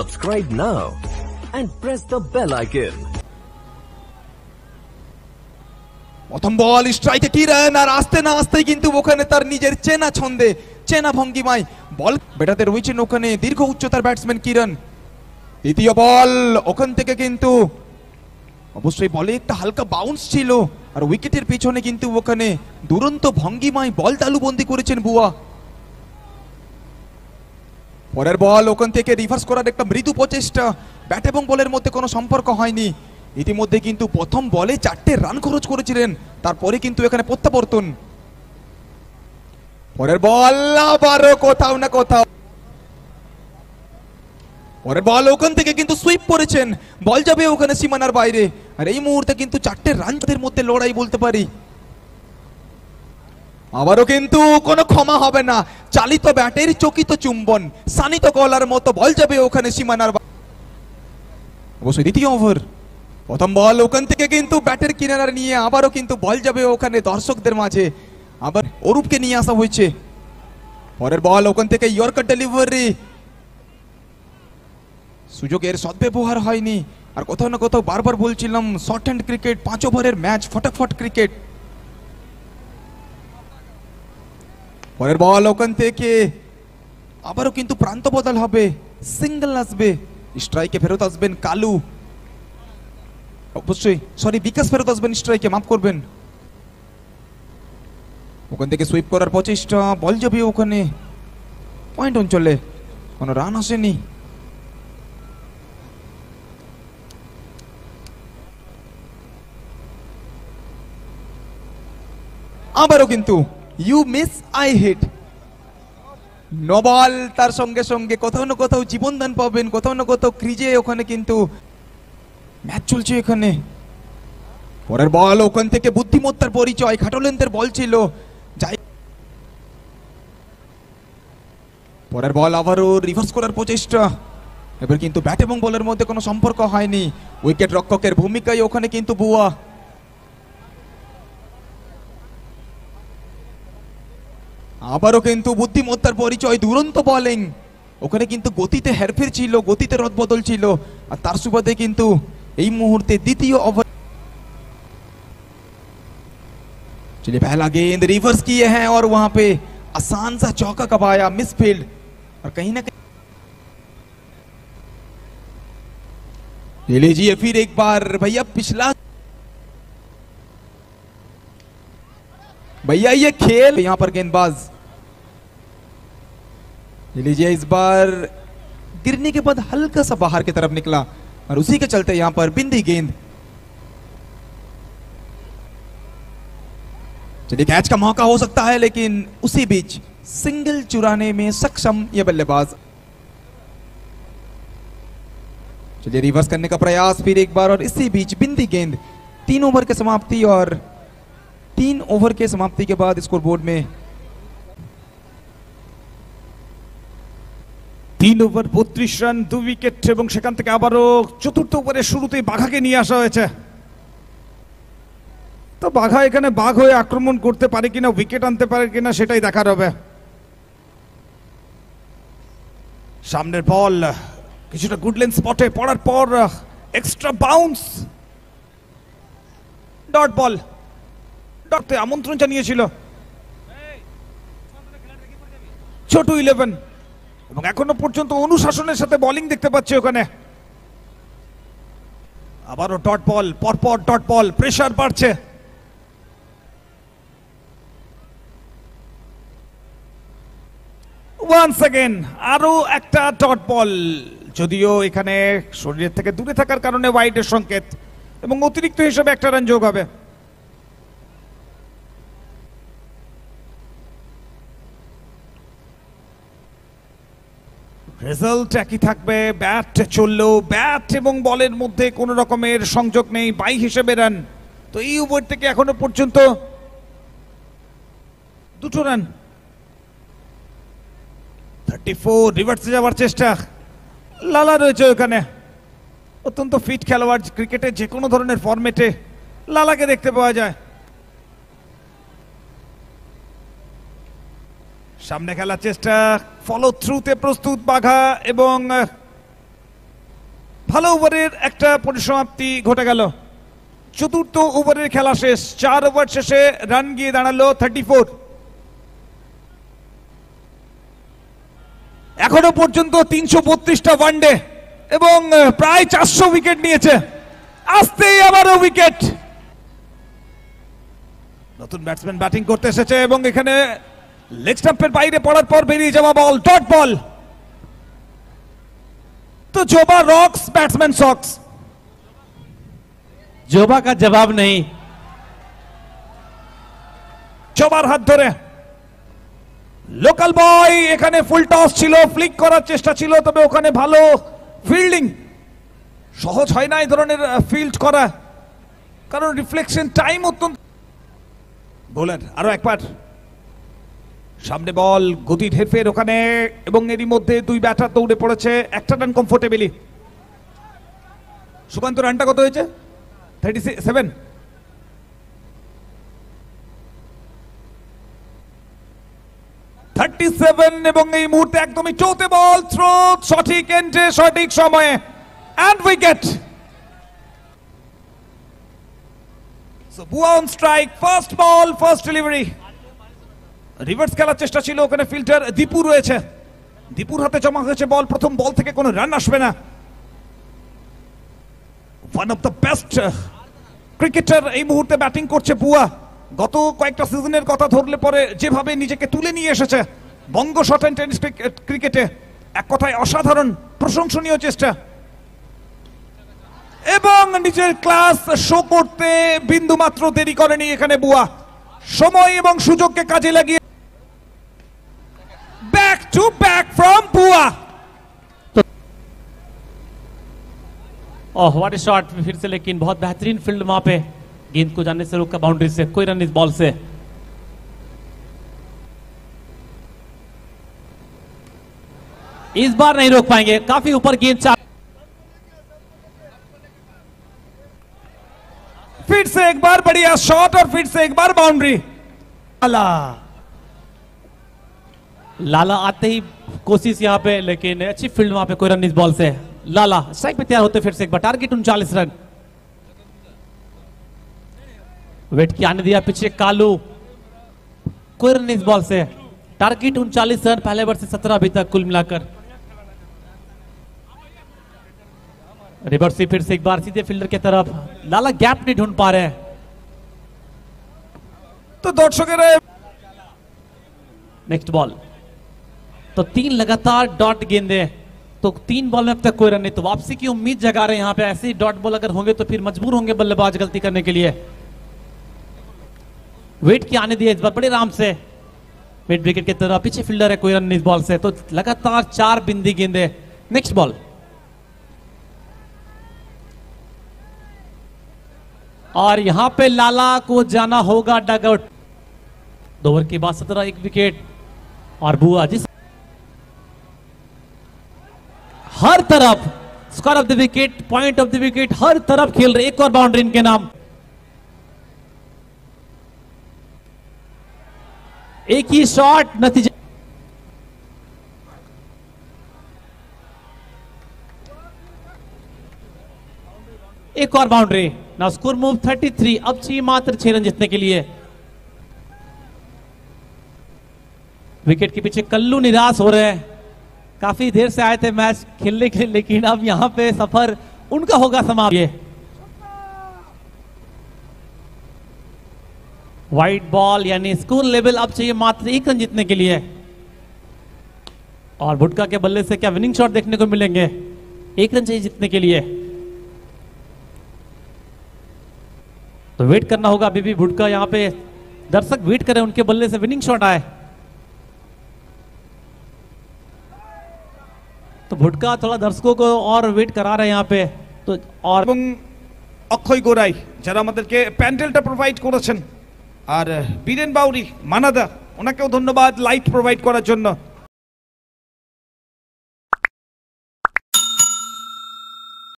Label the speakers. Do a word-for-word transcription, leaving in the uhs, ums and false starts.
Speaker 1: Subscribe now and press the bell icon.
Speaker 2: প্রথম বল স্ট্রাইকে কিরণ, আর আসতে না আসতে কিন্তু ওখানে তার নিজের চেনা ছন্দে চেনা ভঙ্গিমায় বল বেটাতে রয়েছেন ওখানে দীর্ঘ উচ্চতার ব্যাটসম্যান কিরণ। দ্বিতীয় বল ওখান থেকে কিন্তু অবশ্যই বলে একটা হালকা বাউন্স ছিল, আর উইকেটের পিছনে কিন্তু ওখানে দুরন্ত ভঙ্গিমায় বল তালুবন্দি করেছেন বুয়া। পরের বল ওখান থেকে রিভার্স করার একটা মৃদু প্রচেষ্টা, ব্যাট এবং বলের মধ্যে কোনো সম্পর্ক হয়নি। ইতিমধ্যে কিন্তু প্রথম বলে চারটে রান খরচ করেছিলেন, তারপরে কিন্তু এখানে প্রত্যাবর্তন। পরের বল আবারও কোথাও না কোথাও, পরের বল ওখান থেকে কিন্তু সুইপ করেছেন, বল যাবে ওখানে সীমানার বাইরে, আর এই মুহূর্তে কিন্তু চারটে রানের মধ্যে লড়াই বলতে পারি। আবারও কিন্তু কোনো ক্ষমা হবে না, চালিত ব্যাটের চকিত চুম্বন, সানিত কলার মতো বল যাবে ওখানে সীমানার বাইরে। অবশ্যই দ্বিতীয় ওভার, প্রথম বল ওখান থেকে কিন্তু ব্যাটের কিনারা নিয়ে আবারও কিন্তু বল যাবে ওখানে দর্শকদের মাঝে, আবার অরূপকে নিয়ে আসা হয়েছে। পরের বল ওখান থেকে ইয়র্কার ডেলিভারি, সুযোগের সদ্ব্যবহার হয়নি। আর কোথাও না কোথাও বারবার বলছিলাম শর্ট হ্যান্ড ক্রিকেট, পাঁচ ওভারের ম্যাচ, ফটাফট ক্রিকেট। পরের বল ওখান থেকে আবারও কিন্তু প্রান্ত বদল হবে, সিঙ্গেল আসবে, স্ট্রাইকে ফেরত আসবেন কালু, অবশ্যই সরি বিকাশ ফেরত আসবেন স্ট্রাইকে, মাফ করবেন। ওখান থেকে সুইপ করার প্রচেষ্টা, বল যাবে ওখানে পয়েন্ট অঞ্চলে, কোনো রান আসেনি। আবারও কিন্তু you miss I hit, no ball, তার সঙ্গে সঙ্গে কোথাও না কোথাও জীবনদান পাবেন, কোথাও না কোথাও ক্রিজে ওখানে কিন্তু ম্যাচ চলছে এখানে। পরের বল ওখান থেকে বুদ্ধিমত্তার পরিচয়, খাটলেন্তের বল ছিল, যাই পরের বল আবারও রিভার্স করার প্রচেষ্টা, এবার কিন্তু ব্যাট এবং বলের মধ্যে কোনো সম্পর্ক হয়নি, উইকেট রক্ষকের ভূমিকায় ওখানে কিন্তু বুয়া। আবারও কিন্তু বুদ্ধিমত্তার পরিচয়, দুরন্ত বোলিং, ওখানে কিন্তু গতিতে হেরফের ছিল, গতিতে রদবদল ছিল, আর তার সুবাদে কিন্তু এই মুহূর্তে দ্বিতীয় ওভার। चलिए पहला गेंद रिवर्स किए हैं और वहां पे आसान सा चौका कबाया, मिसफील्ड, और कहीं ना कहीं लीजिए फिर एक बार भैया पिछला, भैया ये खेल यहां पर गेंदबाज लीजिए इस बार गिरने के बाद हल्का सा बाहर की तरफ निकला, और उसी के चलते यहां पर बिंदी गेंद। चलिए कैच का मौका हो सकता है, लेकिन उसी बीच सिंगल चुराने में सक्षम ये बल्लेबाज। चलिए रिवर्स करने का प्रयास फिर एक बार, और इसी बीच बिंदी गेंद। तीन ओवर की समाप्ति, और तीन ओवर के समाप्ति के बाद स्कोरबोर्ड में
Speaker 3: तीन ओवर बत्रिश রান, दो উইকেট, এবং সেখান থেকে আবারও চতুর্থ ওভারের শুরুতেই বাঘাকে নিয়ে আসা হয়েছে। তো বাঘা এখানে বাঘ হয়ে আক্রমণ করতে পারে কিনা, উইকেট আনতে পারে কিনা, সেটাই দেখার হবে। সামনের বল কিছুটা গুডল্যান্ড স্পটে পড়ার পর এক্সট্রা বাউন্স, ডট বল, ডটে আমন্ত্রণ জানিয়েছিল ছোট ইলেভেন, এবং এখনো পর্যন্ত অনুশাসনের সাথে বোলিং দেখতে পাচ্ছি ওখানে। আবারও ডট বল, পরপর ডট বল, প্রেসার বাড়ছে। ওয়ান্স अगेन আরো একটা ডট বল, যদিও এখানে শরীরের থেকে দূরে থাকার কারণে ওয়াইডের সংকেত, এবং অতিরিক্ত হিসেবে একটা রান যোগ হবে। রেজাল্ট একই থাকবে, ব্যাট চললেও ব্যাট এবং বলের মধ্যে কোনো রকমের সংযোগ নেই, বাই হিসেবে রান। তো এই ওভার থেকে এখনো পর্যন্ত দুটো রান। থার্টি ফোর, রিভার্সে যাওয়ার চেষ্টা, লালা রয়েছে ওখানে, অত্যন্ত ফিট খেলোয়াড়, ক্রিকেটে যে কোনো ধরনের ফরম্যাটে লালাকে দেখতে পাওয়া যায়। সামনে খেলার চেষ্টা, ফলো থ্রুতে প্রস্তুত বাঘা, এবং ভালো ওভারের একটা পরিসমাপ্তি ঘটে গেল। চতুর্থ ওভারের খেলা শেষ, চার ওভার শেষে রান গিয়ে দাঁড়ালো থার্টি ফোর। এখনো পর্যন্ত তিনশো বত্রিশটা ওয়ানডে এবং প্রায় চারশো উইকেট নিয়েছে। আসতেই আবারও উইকেট। নতুন ব্যাটসম্যান ব্যাটিং করতে এসেছে এবং এখানে লেগ স্টাম্পের বাইরে পড়ার পর বেরিয়ে যাওয়া বল, ডট বল। তো জোবা রক্স, ব্যাটসম্যান সক্স।
Speaker 4: जोबा का जवाब नहीं।
Speaker 3: জোবার হাত ধরে লোকাল বয়, এখানে ফুল টস ছিল, ফ্লিক করার চেষ্টা ছিল, তবে ওখানে ভালো ফিল্ডিং। সহজ হয় না এই ধরনের ফিল্ড করা, কারণ রিফ্লেকশন টাইম অত্যন্ত। বোলার আরো একবার সামনে বল, গতির হেরফের ওখানে, এবং এরই মধ্যে দুই ব্যাটার দৌড়ে পড়েছে, একটা রান কমফোর্টেবলি। সুকান্ত রানটা কত হয়েছে? Thirty seven. থার্টি সেভেন এবং এই মুহূর্তে একদমই চৌতে বল, থ্রো সঠিক এন্ট্রে সঠিক সময়ে, এন্ড উইকেট। সো বুয়া on strike, first ball first delivery. Reverse খেলার চেষ্টা ছিল, ওখানে ফিল্টার দীপু রয়েছে, দীপুর হাতে জমা হয়েছে বল, প্রথম বল থেকে কোনো রান আসবে না। One of the best cricketer এই মুহূর্তে ব্যাটিং করছে বুয়া। গত কয়েকটা সিজনের কথা ধরলে পরে যেভাবে নিজেকে তুলে নিয়ে এসেছে বঙ্গ শর্ট অ্যান্ড টেনিস ক্রিকেটে, এক কথায় অসাধারণ, প্রশংসনীয় চেষ্টা। এবং নিজের ক্লাস শো করতে বিন্দু মাত্র দেরি করেনি এখানে বুয়া, সময় এবং সুযোগকে কাজে লাগিয়ে ব্যাক টু ব্যাক ফ্রম বুয়া।
Speaker 4: ओह व्हाट अ शॉट फिर से, लेकिन बहुत बेहतरीन फील्ड वहां पे, गेंद को जाने से रोका बाउंड्री से, कोई रन इस बॉल से। इस बार नहीं रोक पाएंगे, काफी ऊपर गेंद। चार
Speaker 3: फिर से एक बार बढ़िया शॉट और फिर से एक बार बाउंड्री। लाला
Speaker 4: लाला आते ही कोशिश यहां पे, लेकिन अच्छी फील्ड वहां पे, कोई रन इस बॉल से। लाला स्ट्राइक पे तैयार होते फिर से एक बार, टारगेट उनचालीस रन। वेट किया आने दिया पीछे कालू, कोई रन इस बॉल से, टारगेट उनचालीस रन, पहले ओवर से सत्रह अभी तक कुल मिलाकर। रिवर्स से फिर से एक बार सीधे फील्डर की तरफ, लाला गैप नहीं ढूंढ पा रहे हैं।
Speaker 3: तो दर्शकेरा
Speaker 4: नेक्स्ट बॉल, तो तीन लगातार डॉट गेंदे, तो तीन बॉल में अब तक कोई रन नहीं, तो वापसी की उम्मीद जगा रहे हैं यहाँ पे। ऐसे ही डॉट बॉल अगर होंगे तो फिर मजबूर होंगे बल्लेबाज गलती करने के लिए। वेट की आने दिया इस बार बड़े आराम से, वेट विकेट की तरफ, पीछे फील्डर है, कोई रन नहीं इस बॉल से, तो लगातार चार बिंदी गेंदे। नेक्स्ट बॉल, और यहां पे लाला को जाना होगा डग आउट। दो ओवर के बाद सत्रह, एक विकेट, और बुआ जिस हर तरफ square of the wicket, point of the wicket, हर तरफ खेल रहे। एक और बाउंड्री इनके नाम, एक ही शॉट, नतीजा एक और boundary. Now score move thirty three, अब चाहिए मात्र छह रन जीतने के लिए। विकेट के पीछे कल्लू निराश हो रहे हैं, काफी देर से आए थे मैच खेलने के लिए, लेकिन अब यहां पे सफर उनका होगा समाप्त। वाइट बॉल, यानी स्कोर लेवल अब चाहिए मात्र एक रन जीतने के लिए। और भुटका के बल्ले से क्या विनिंग शॉट देखने को मिलेंगे? एक रन चाहिए जीतने के लिए, तो वेट करना होगा। अभी भी भुटका यहां पे दर्शक वेट करें उनके बल्ले से विनिंग शॉट आए, तो भुटका थोड़ा दर्शकों को और वेट करा रहे हैं यहाँ पे। तो और
Speaker 3: অক্ষয় গোড়াই যারা আমাদেরকে প্যান্ডেলটা প্রোভাইড করেছেন, আর বীরেন বাউরি মানাদা ওনাকেও ধন্যবাদ লাইট প্রোভাইড করার জন্য।